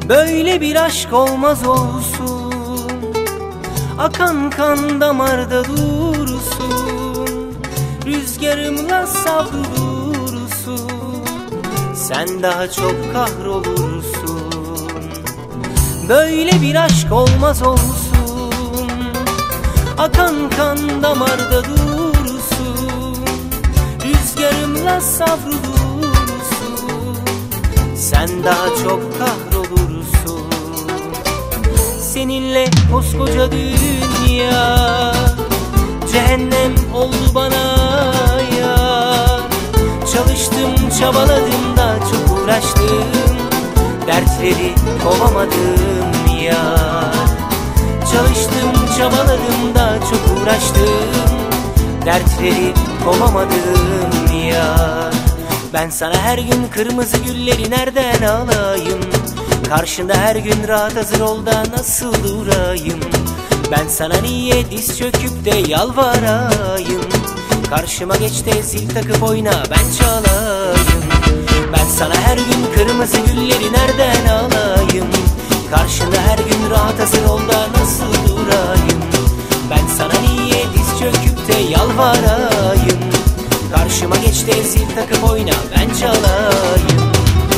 Böyle bir aşk olmaz olsun, akan kan damarda dursun, rüzgarımla savrulursun, sen daha çok kahrolursun. Böyle bir aşk olmaz olsun, akan kan damarda dursun, rüzgarımla savrulursun, sen daha çok kahrolursun. Seninle koskoca dünya cehennem oldu bana yar. Çalıştım çabaladım da çok uğraştım, dertleri kovamadım yar. Çalıştım çabaladım da çok uğraştım, dertleri kovamadım yar. Ben sana her gün kırmızı gülleri nereden alayım? Karşında her gün rahat hazır ol da nasıl durayım? Ben sana niye diz çöküp de yalvarayım? Karşıma geç de zil takıp oyna ben çalayım. Ben sana her gün kırmızı gülleri nereden alayım? Karşında her gün rahat hazır ol da nasıl durayım? Ben sana niye diz çöküp de yalvarayım? Karşıma geç de zil takıp oyna ben çalayım.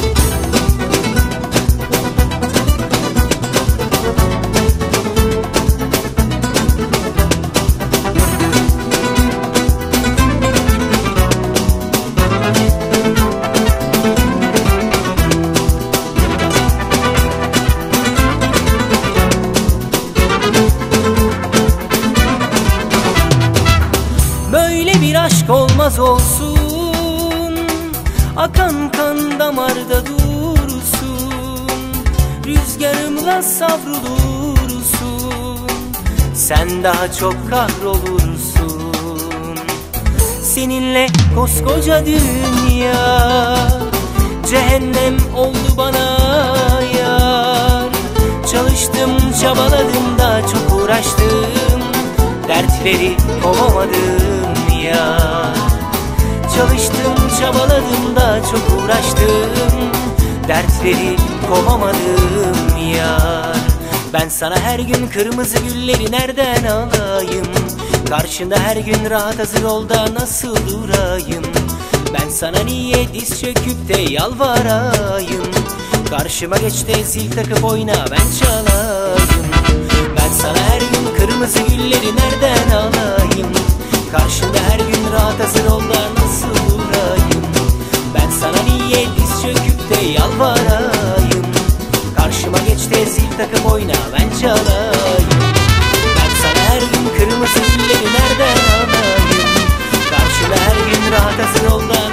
Böyle bir aşk olmaz olsun, akan kan damarda dursun, rüzgarımla savrulursun, sen daha çok kahrolursun. Seninle koskoca dünya cehennem oldu bana yar. Çalıştım çabaladım da çok uğraştım, dertleri kovamadım yar. Çalıştım çabaladım da çok uğraştım, dertleri kovamadım yar. Ben sana her gün kırmızı gülleri nereden alayım? Karşında her gün rahat hazır ol da nasıl durayım? Ben sana niye diz çöküp de yalvarayım? Karşıma geç de zil takıp oyna ben çalayım. Ben sana her gün kırmızı gülleri nereden alayım? Karşında her gün rahat hazır ol da nasıl durayım? Ben sana niye diz çöküp de yalvarayım? Karşıma geç de zil takıp oyna ben çalayım. Ben sana her gün kırmızı gülleri nereden alayım? Karşında her gün rahat hazır ol da